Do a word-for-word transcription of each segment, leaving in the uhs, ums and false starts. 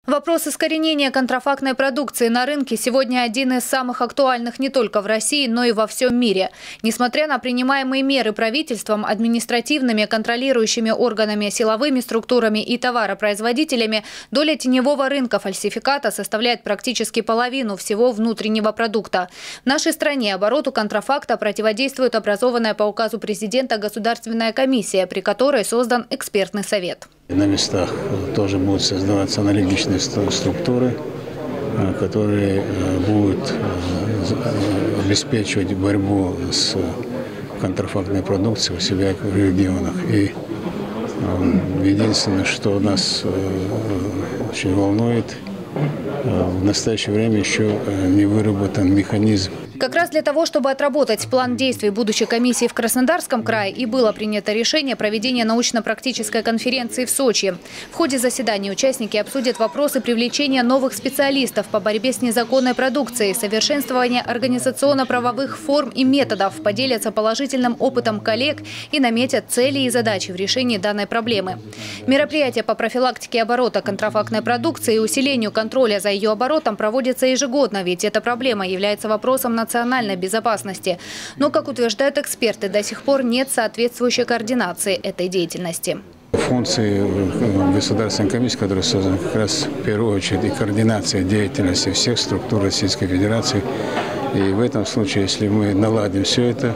Вопрос искоренения контрафактной продукции на рынке сегодня один из самых актуальных не только в России, но и во всем мире. Несмотря на принимаемые меры правительством, административными, контролирующими органами, силовыми структурами и товаропроизводителями, доля теневого рынка фальсификата составляет практически половину всего внутреннего продукта. В нашей стране обороту контрафакта противодействует образованная по указу президента Государственная комиссия, при которой создан экспертный совет. На местах тоже будут создаваться аналогичные структуры, которые будут обеспечивать борьбу с контрафактной продукцией у себя в регионах. И единственное, что нас очень волнует, в настоящее время еще не выработан механизм. Как раз для того, чтобы отработать план действий будущей комиссии в Краснодарском крае, и было принято решение проведения научно-практической конференции в Сочи. В ходе заседания участники обсудят вопросы привлечения новых специалистов по борьбе с незаконной продукцией, совершенствования организационно-правовых форм и методов, поделятся положительным опытом коллег и наметят цели и задачи в решении данной проблемы. Мероприятия по профилактике оборота контрафактной продукции и усилению контроля за ее оборотом проводятся ежегодно, ведь эта проблема является вопросом национальной национальной безопасности. Но, как утверждают эксперты, до сих пор нет соответствующей координации этой деятельности. Функции Государственной комиссии, которая создана как раз в первую очередь и координация деятельности всех структур Российской Федерации. И в этом случае, если мы наладим все это,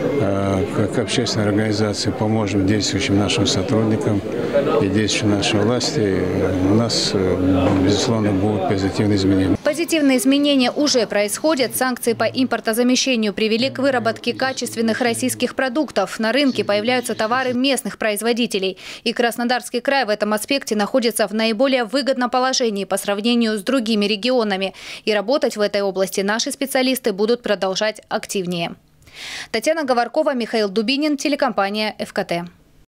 как общественная организация поможем действующим нашим сотрудникам и действующим нашей власти, у нас, безусловно, будут позитивные изменения. Позитивные изменения уже происходят. Санкции по импортозамещению привели к выработке качественных российских продуктов. На рынке появляются товары местных производителей. И Краснодарский край в этом аспекте находится в наиболее выгодном положении по сравнению с другими регионами. И работать в этой области наши специалисты будут продолжать активнее. Татьяна Говоркова, Михаил Дубинин, телекомпания эф ка тэ.